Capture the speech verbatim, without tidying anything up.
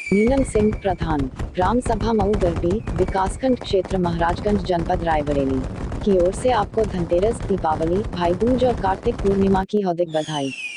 नीलम सिंह प्रधान, ग्राम सभा मऊ गरबी, विकासखंड क्षेत्र महाराजगंज, जनपद रायबरेली की ओर से आपको धनतेरस, दीपावली, भाई दूज और कार्तिक पूर्णिमा की हार्दिक बधाई।